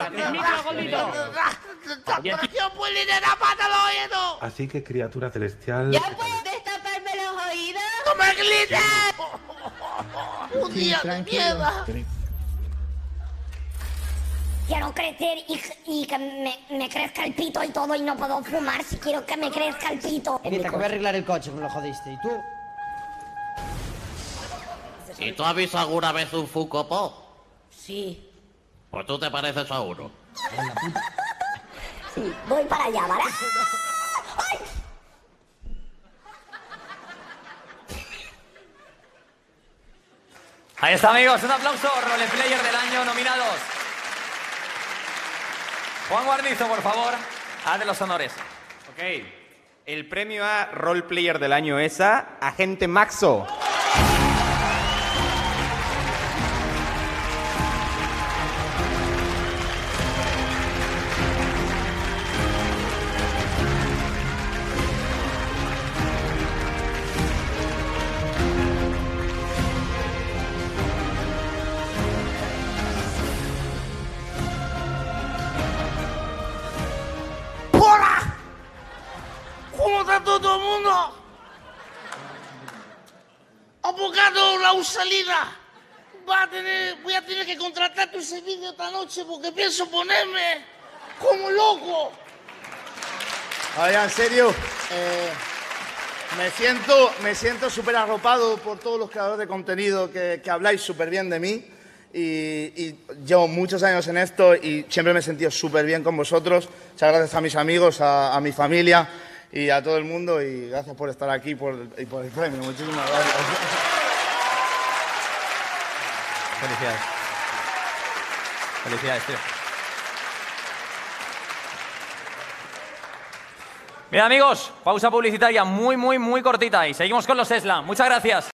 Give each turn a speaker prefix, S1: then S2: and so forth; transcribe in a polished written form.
S1: Así que, criatura celestial...
S2: ¿Ya puedes destaparme los oídos?
S3: ¡No me grites! ¡Un día de mierda!
S2: Quiero crecer y que me crezca el pito y todo y no puedo fumar si quiero que me crezca el pito.
S4: Evita, que voy a arreglar el coche, me lo jodiste. ¿Y tú?
S5: ¿Y tú has visto alguna vez un Funko Pop?
S2: Sí.
S5: Pues tú te pareces a uno.
S2: Sí, voy para allá, ¿vale? ¡Ay!
S6: Ahí está, amigos, un aplauso. Roleplayer del año nominados. Juan Guarnizo, por favor, haz de los honores.
S7: Ok. El premio a Roleplayer del año es a Agente Maxo.
S3: ¡Hola! ¿Cómo está todo el mundo? Abogado Raúl Salinas, voy a tener que contratar tu servicio esta noche porque pienso ponerme como loco.
S8: Oiga, en serio, me siento súper arropado por todos los creadores de contenido que habláis súper bien de mí. Y llevo muchos años en esto y siempre me he sentido súper bien con vosotros. Muchas gracias a mis amigos, a mi familia y a todo el mundo. Y gracias por estar aquí y por el premio. Muchísimas gracias.
S6: Felicidades. Felicidades, tío. Bien, amigos, pausa publicitaria muy cortita y seguimos con los Esla. Muchas gracias.